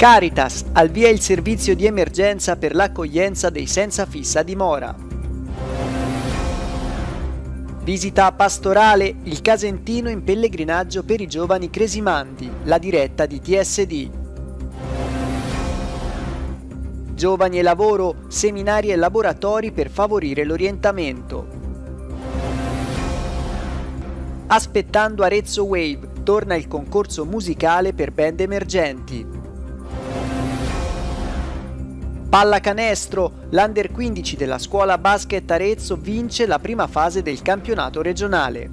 Caritas, al via il servizio di emergenza per l'accoglienza dei senza fissa dimora. Visita pastorale, il Casentino in pellegrinaggio per i giovani cresimandi, la diretta di TSD. Giovani e lavoro, seminari e laboratori per favorire l'orientamento. Aspettando Arezzo Wave, torna il concorso musicale per band emergenti. Pallacanestro, l'Under 15 della scuola basket Arezzo vince la prima fase del campionato regionale.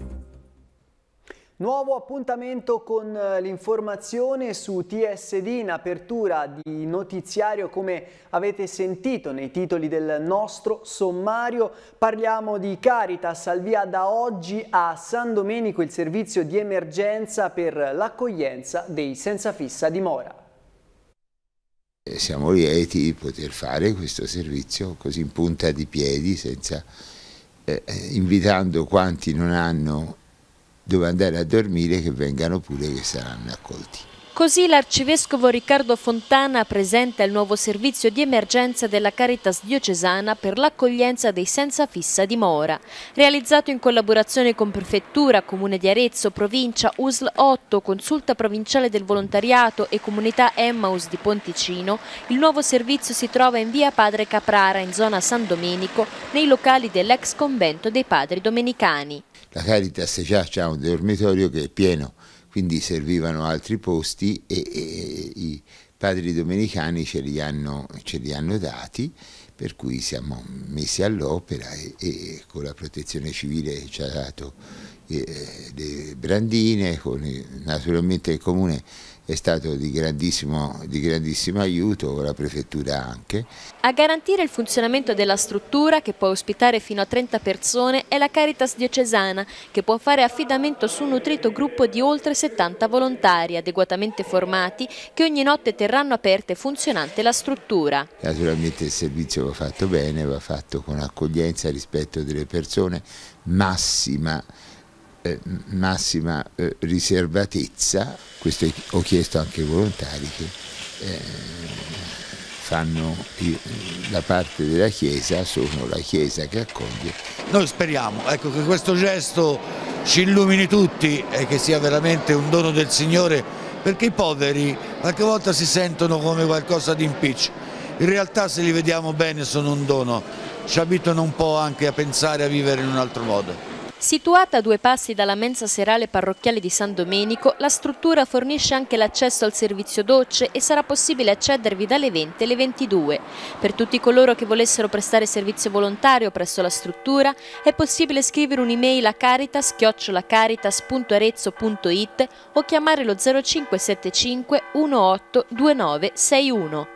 Nuovo appuntamento con l'informazione su TSD in apertura di notiziario. Come avete sentito nei titoli del nostro sommario, parliamo di Caritas, al via da oggi a San Domenico il servizio di emergenza per l'accoglienza dei senza fissa dimora. Siamo lieti di poter fare questo servizio così in punta di piedi, invitando quanti non hanno dove andare a dormire che vengano pure, che saranno accolti. Così l'arcivescovo Riccardo Fontana presenta il nuovo servizio di emergenza della Caritas diocesana per l'accoglienza dei senza fissa dimora. Realizzato in collaborazione con Prefettura, Comune di Arezzo, Provincia, USL 8, Consulta Provinciale del Volontariato e Comunità Emmaus di Ponticino, il nuovo servizio si trova in via Padre Caprara, in zona San Domenico, nei locali dell'ex convento dei Padri Domenicani. La Caritas già ha un dormitorio che è pieno, quindi servivano altri posti e i Padri Domenicani ce li hanno dati, per cui siamo messi all'opera e con la Protezione Civile ci ha dato le brandine, naturalmente il Comune è stato di grandissimo aiuto, con la Prefettura anche. A garantire il funzionamento della struttura, che può ospitare fino a 30 persone, è la Caritas diocesana, che può fare affidamento su un nutrito gruppo di oltre 70 volontari adeguatamente formati che ogni notte terranno aperta e funzionante la struttura. Naturalmente il servizio va fatto bene, va fatto con accoglienza, rispetto delle persone, massima riservatezza. Questo ho chiesto anche ai volontari che fanno la parte della Chiesa, sono la Chiesa che accoglie. Noi speriamo, ecco, che questo gesto ci illumini tutti e che sia veramente un dono del Signore, perché i poveri qualche volta si sentono come qualcosa di impiccio. In realtà, se li vediamo bene, sono un dono, ci abituano un po' anche a pensare a vivere in un altro modo. Situata a 2 passi dalla mensa serale parrocchiale di San Domenico, la struttura fornisce anche l'accesso al servizio docce e sarà possibile accedervi dalle 20 alle 22. Per tutti coloro che volessero prestare servizio volontario presso la struttura è possibile scrivere un'email a caritas@caritas.arezzo.it o chiamare lo 0575 18 2961.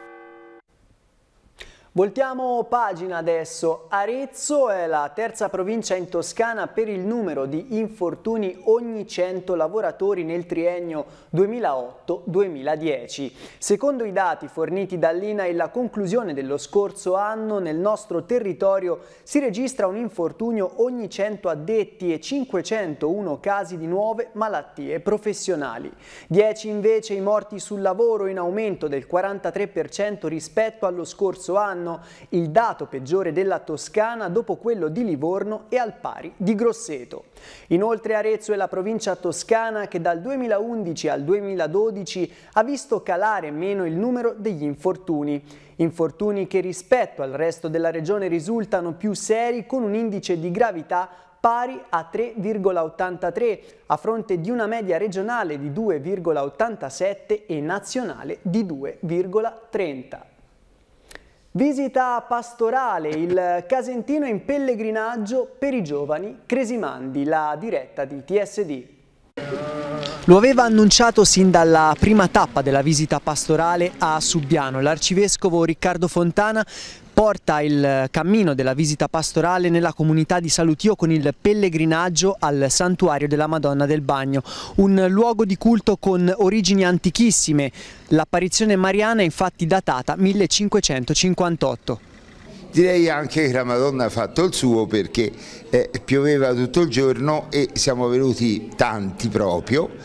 Voltiamo pagina adesso. Arezzo è la terza provincia in Toscana per il numero di infortuni ogni 100 lavoratori nel triennio 2008-2010. Secondo i dati forniti dall'INAIL, alla conclusione dello scorso anno nel nostro territorio si registra un infortunio ogni 100 addetti e 501 casi di nuove malattie professionali. 10 invece i morti sul lavoro, in aumento del 43% rispetto allo scorso anno, il dato peggiore della Toscana dopo quello di Livorno e al pari di Grosseto. Inoltre Arezzo è la provincia toscana che dal 2011 al 2012 ha visto calare meno il numero degli infortuni. Infortuni che rispetto al resto della regione risultano più seri, con un indice di gravità pari a 3,83 a fronte di una media regionale di 2,87 e nazionale di 2,30. Visita pastorale, il Casentino in pellegrinaggio per i giovani cresimandi, la diretta di TSD. Lo aveva annunciato sin dalla prima tappa della visita pastorale a Subiano. L'arcivescovo Riccardo Fontana porta il cammino della visita pastorale nella comunità di Salutio con il pellegrinaggio al santuario della Madonna del Bagno, un luogo di culto con origini antichissime. L'apparizione mariana è infatti datata 1558. Direi anche che la Madonna ha fatto il suo, perché pioveva tutto il giorno e siamo venuti tanti proprio,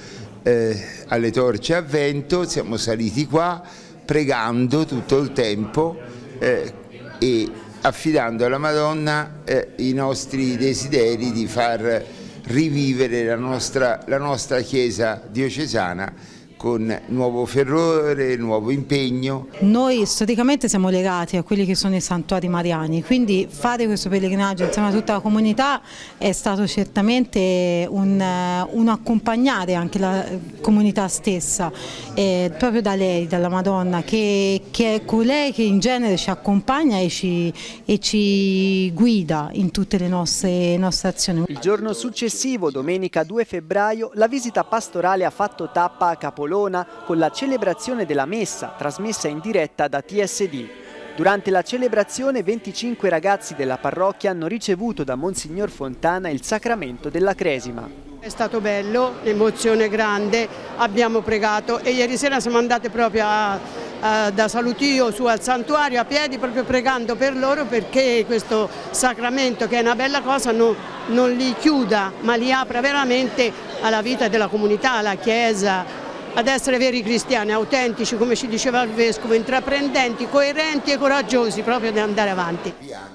alle torce a vento, siamo saliti qua pregando tutto il tempo e affidando alla Madonna i nostri desideri di far rivivere la nostra chiesa diocesana con nuovo fervore, nuovo impegno. Noi storicamente siamo legati a quelli che sono i santuari mariani, quindi fare questo pellegrinaggio insieme a tutta la comunità è stato certamente un accompagnare anche la comunità stessa, proprio da lei, dalla Madonna, che è colei che in genere ci accompagna e ci guida in tutte le nostre azioni. Il giorno successivo, domenica 2 febbraio, la visita pastorale ha fatto tappa a Capolona con la celebrazione della messa trasmessa in diretta da TSD. Durante la celebrazione 25 ragazzi della parrocchia hanno ricevuto da Monsignor Fontana il sacramento della Cresima. È stato bello, l'emozione grande, abbiamo pregato e ieri sera siamo andate proprio da Salutio su al santuario a piedi, proprio pregando per loro perché questo sacramento, che è una bella cosa, non li chiuda ma li apra veramente alla vita della comunità, alla Chiesa, ad essere veri cristiani, autentici, come ci diceva il Vescovo, intraprendenti, coerenti e coraggiosi proprio di andare avanti.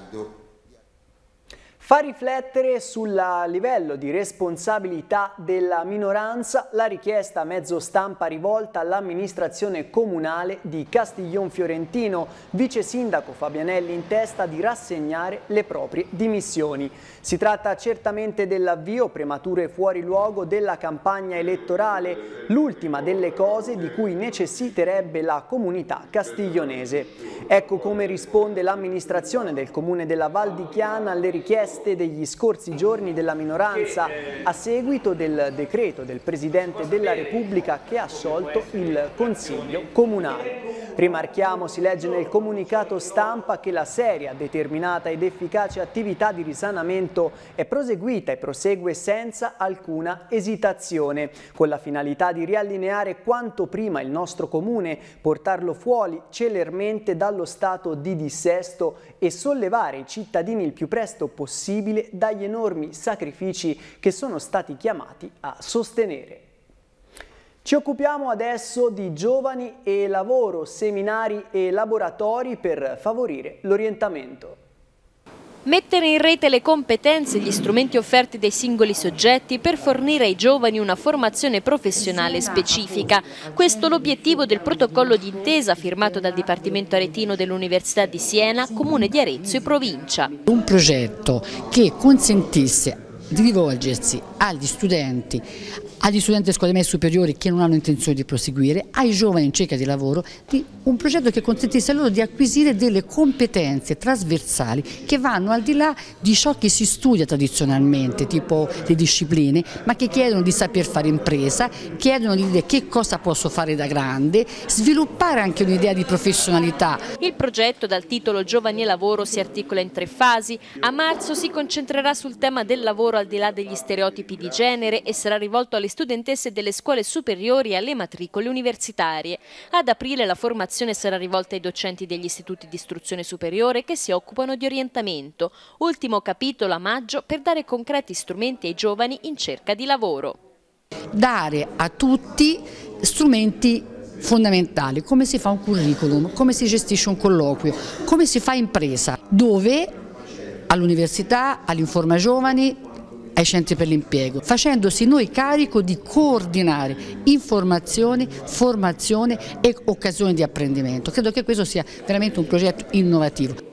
Fa riflettere sul livello di responsabilità della minoranza la richiesta a mezzo stampa rivolta all'amministrazione comunale di Castiglion Fiorentino, vice sindaco Fabianelli in testa di rassegnare le proprie dimissioni. Si tratta certamente dell'avvio prematuro e fuori luogo della campagna elettorale, l'ultima delle cose di cui necessiterebbe la comunità castiglionese. Ecco come risponde l'amministrazione del comune della Val di Chiana alle richieste degli scorsi giorni della minoranza a seguito del decreto del Presidente della Repubblica che ha sciolto il Consiglio Comunale. Rimarchiamo, si legge nel comunicato stampa, che la seria, determinata ed efficace attività di risanamento è proseguita e prosegue senza alcuna esitazione, con la finalità di riallineare quanto prima il nostro comune, portarlo fuori celermente dallo stato di dissesto e sollevare i cittadini il più presto possibile dagli enormi sacrifici che sono stati chiamati a sostenere. Ci occupiamo adesso di giovani e lavoro, seminari e laboratori per favorire l'orientamento. Mettere in rete le competenze e gli strumenti offerti dai singoli soggetti per fornire ai giovani una formazione professionale specifica. Questo è l'obiettivo del protocollo d'intesa firmato dal Dipartimento Aretino dell'Università di Siena, Comune di Arezzo e Provincia. Un progetto che consentisse di rivolgersi agli studenti di scuole medie superiori che non hanno intenzione di proseguire, ai giovani in cerca di lavoro, un progetto che consentisse loro di acquisire delle competenze trasversali che vanno al di là di ciò che si studia tradizionalmente, tipo le discipline, ma che chiedono di saper fare impresa, chiedono di dire che cosa posso fare da grande, sviluppare anche un'idea di professionalità. Il progetto dal titolo Giovani e Lavoro si articola in 3 fasi. A marzo si concentrerà sul tema del lavoro al di là degli stereotipi di genere e sarà rivolto alle studentesse delle scuole superiori e alle matricole universitarie. Ad aprile la formazione sarà rivolta ai docenti degli istituti di istruzione superiore che si occupano di orientamento. Ultimo capitolo a maggio per dare concreti strumenti ai giovani in cerca di lavoro. Dare a tutti strumenti fondamentali, come si fa un curriculum, come si gestisce un colloquio, come si fa impresa, dove all'università, all'Informa Giovani, ai centri per l'impiego, facendosi noi carico di coordinare informazione, formazione e occasioni di apprendimento. Credo che questo sia veramente un progetto innovativo.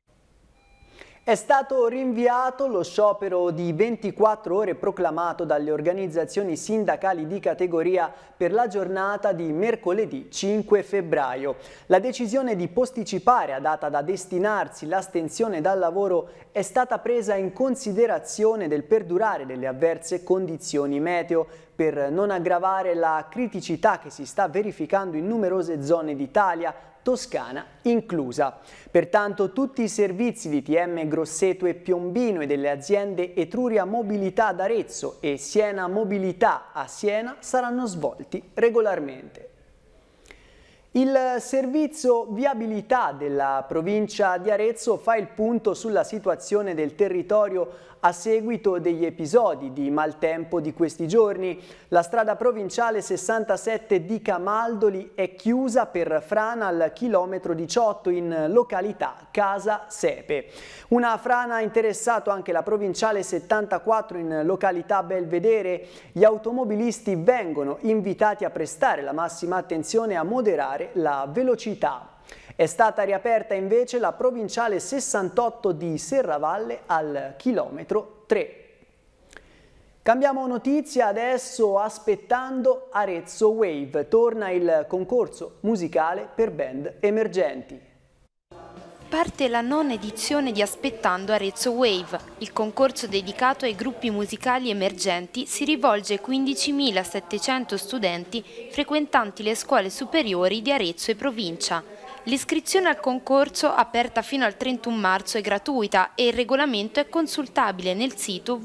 È stato rinviato lo sciopero di 24 ore proclamato dalle organizzazioni sindacali di categoria per la giornata di mercoledì 5 febbraio. La decisione di posticipare a data da destinarsi l'astensione dal lavoro è stata presa in considerazione del perdurare delle avverse condizioni meteo, per non aggravare la criticità che si sta verificando in numerose zone d'Italia, Toscana inclusa. Pertanto tutti i servizi di TM Grosseto e Piombino e delle aziende Etruria Mobilità ad Arezzo e Siena Mobilità a Siena saranno svolti regolarmente. Il servizio viabilità della provincia di Arezzo fa il punto sulla situazione del territorio a seguito degli episodi di maltempo di questi giorni. La strada provinciale 67 di Camaldoli è chiusa per frana al chilometro 18 in località Casa Sepe. Una frana ha interessato anche la provinciale 74 in località Belvedere. Gli automobilisti vengono invitati a prestare la massima attenzione e a moderare la velocità. È stata riaperta invece la provinciale 68 di Serravalle al chilometro 3. Cambiamo notizia adesso. Aspettando Arezzo Wave. Torna il concorso musicale per band emergenti. Parte la nona edizione di Aspettando Arezzo Wave. Il concorso dedicato ai gruppi musicali emergenti si rivolge ai 15.700 studenti frequentanti le scuole superiori di Arezzo e provincia. L'iscrizione al concorso, aperta fino al 31 marzo, è gratuita e il regolamento è consultabile nel sito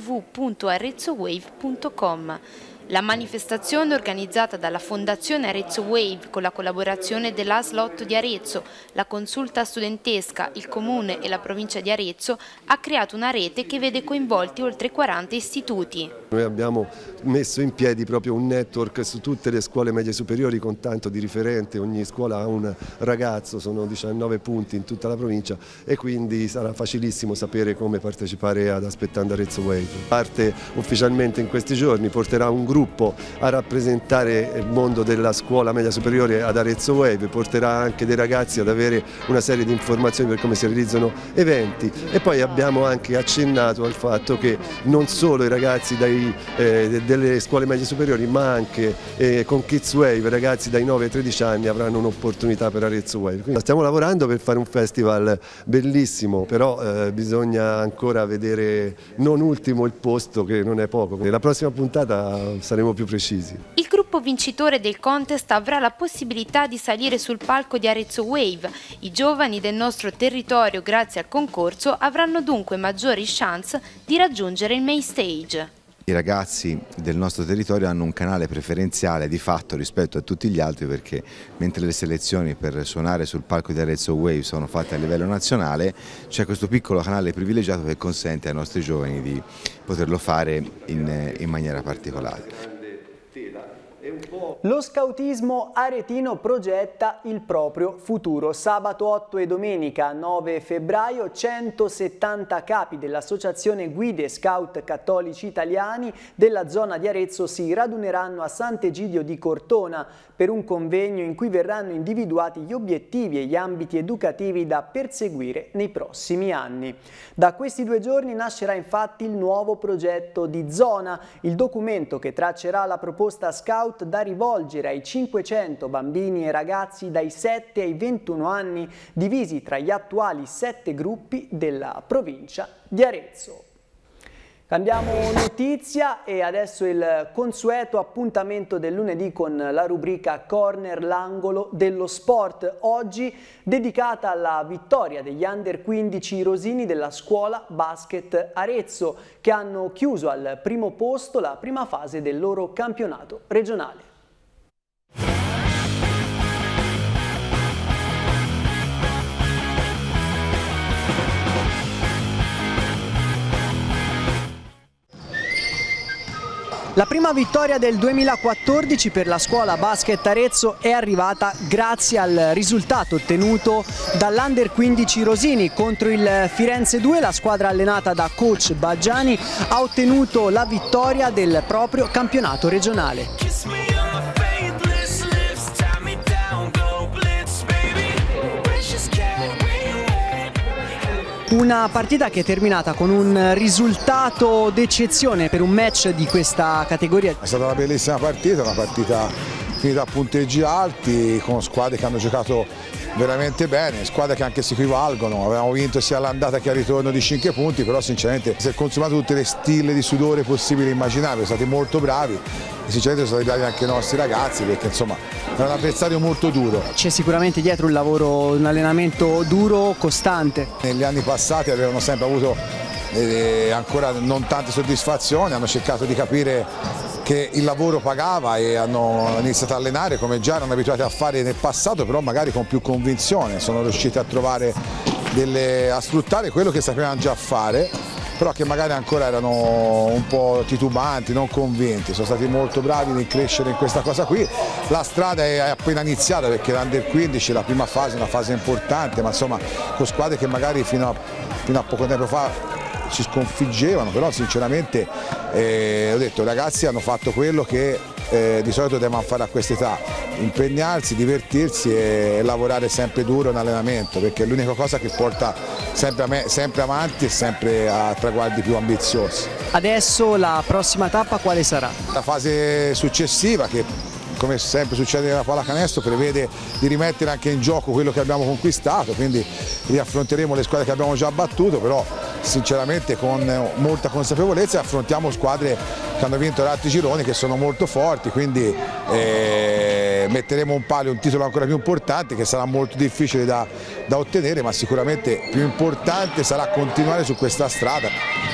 www.arezzowave.com. La manifestazione, organizzata dalla Fondazione Arezzo Wave con la collaborazione dell'ASL 8 di Arezzo, la Consulta Studentesca, il Comune e la Provincia di Arezzo, ha creato una rete che vede coinvolti oltre 40 istituti. Noi abbiamo messo in piedi proprio un network su tutte le scuole medie superiori con tanto di riferente, ogni scuola ha un ragazzo, sono 19 punti in tutta la provincia e quindi sarà facilissimo sapere come partecipare ad Aspettando Arezzo Wave. Parte ufficialmente in questi giorni, porterà un gruppo a rappresentare il mondo della scuola media superiore ad Arezzo Wave, porterà anche dei ragazzi ad avere una serie di informazioni per come si realizzano eventi e poi abbiamo anche accennato al fatto che non solo i ragazzi delle scuole medie superiori ma anche con Kids Wave, ragazzi dai 9 ai 13 anni avranno un'opportunità per Arezzo Wave. Quindi stiamo lavorando per fare un festival bellissimo, però bisogna ancora vedere, non ultimo, il posto, che non è poco. La prossima puntata saremo più precisi. Il gruppo vincitore del contest avrà la possibilità di salire sul palco di Arezzo Wave. I giovani del nostro territorio, grazie al concorso, avranno dunque maggiori chance di raggiungere il main stage. I ragazzi del nostro territorio hanno un canale preferenziale di fatto rispetto a tutti gli altri, perché mentre le selezioni per suonare sul palco di Arezzo Wave sono fatte a livello nazionale, c'è questo piccolo canale privilegiato che consente ai nostri giovani di poterlo fare in maniera particolare. Lo scautismo aretino progetta il proprio futuro. Sabato 8 e domenica 9 febbraio 170 capi dell'Associazione Guide Scout Cattolici Italiani della zona di Arezzo si raduneranno a Sant'Egidio di Cortona per un convegno in cui verranno individuati gli obiettivi e gli ambiti educativi da perseguire nei prossimi anni. Da questi 2 giorni nascerà infatti il nuovo progetto di zona, il documento che traccerà la proposta scout da rivolgere ai 500 bambini e ragazzi dai 7 ai 21 anni divisi tra gli attuali 7 gruppi della provincia di Arezzo. Cambiamo notizia e adesso il consueto appuntamento del lunedì con la rubrica Corner, l'angolo dello sport, oggi dedicata alla vittoria degli Under 15 rosini della scuola basket Arezzo, che hanno chiuso al primo posto la prima fase del loro campionato regionale. La prima vittoria del 2014 per la scuola basket Arezzo è arrivata grazie al risultato ottenuto dall'Under 15 Rosini contro il Firenze 2. La squadra allenata da coach Baggiani ha ottenuto la vittoria del proprio campionato regionale. Una partita che è terminata con un risultato d'eccezione per un match di questa categoria. È stata una bellissima partita, una partita finita a punteggi alti, con squadre che hanno giocato veramente bene, squadre che anche si equivalgono. Avevamo vinto sia all'andata che al ritorno di 5 punti, però sinceramente si è consumato tutte le stille di sudore possibili e immaginabili, siamo stati molto bravi e sinceramente sono stati bravi anche i nostri ragazzi, perché insomma era un avversario molto duro. C'è sicuramente dietro un lavoro, un allenamento duro, costante. Negli anni passati avevano sempre avuto ancora non tante soddisfazioni, hanno cercato di capire che il lavoro pagava e hanno iniziato a allenare come già erano abituati a fare nel passato, però magari con più convinzione, sono riusciti a trovare a sfruttare quello che sapevano già fare, però che magari ancora erano un po' titubanti, non convinti. Sono stati molto bravi nel crescere in questa cosa qui. La strada è appena iniziata perché l'Under 15, la prima fase è una fase importante, ma insomma con squadre che magari fino a poco tempo fa ci sconfiggevano, però sinceramente ho detto, i ragazzi hanno fatto quello che di solito devono fare a quest'età, impegnarsi, divertirsi e lavorare sempre duro in allenamento, perché è l'unica cosa che porta sempre avanti e sempre a traguardi più ambiziosi. Adesso la prossima tappa quale sarà? La fase successiva, che come sempre succede nella pallacanestro, prevede di rimettere anche in gioco quello che abbiamo conquistato, quindi riaffronteremo le squadre che abbiamo già battuto, però sinceramente con molta consapevolezza affrontiamo squadre che hanno vinto altri gironi, che sono molto forti, quindi metteremo un palio, un titolo ancora più importante che sarà molto difficile da ottenere, ma sicuramente più importante sarà continuare su questa strada.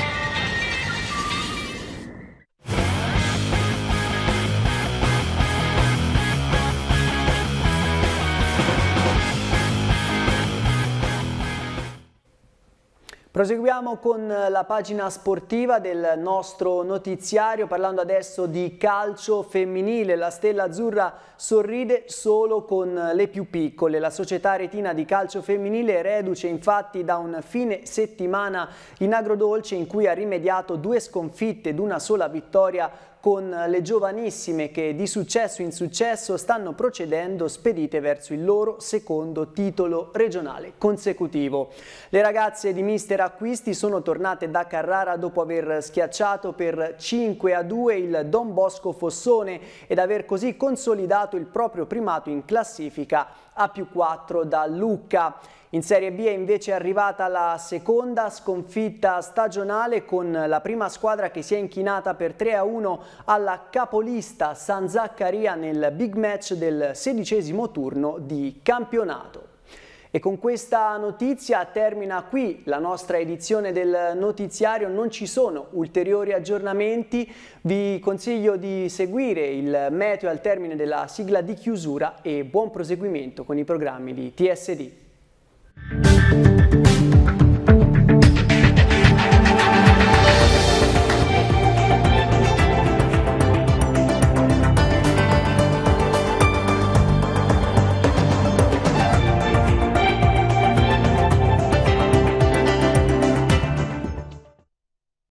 Proseguiamo con la pagina sportiva del nostro notiziario, parlando adesso di calcio femminile. La Stella Azzurra sorride solo con le più piccole. La società retina di calcio femminile reduce infatti da un fine settimana in Agrodolce in cui ha rimediato 2 sconfitte ed una sola vittoria con le giovanissime che di successo in successo stanno procedendo spedite verso il loro secondo titolo regionale consecutivo. Le ragazze di mister Acquisti sono tornate da Carrara dopo aver schiacciato per 5-2 il Don Bosco Fossone ed aver così consolidato il proprio primato in classifica a +4 da Lucca. In Serie B è invece arrivata la seconda sconfitta stagionale con la prima squadra che si è inchinata per 3-1 alla capolista San Zaccaria nel big match del 16° turno di campionato. E con questa notizia termina qui la nostra edizione del notiziario, non ci sono ulteriori aggiornamenti, vi consiglio di seguire il meteo al termine della sigla di chiusura e buon proseguimento con i programmi di TSD.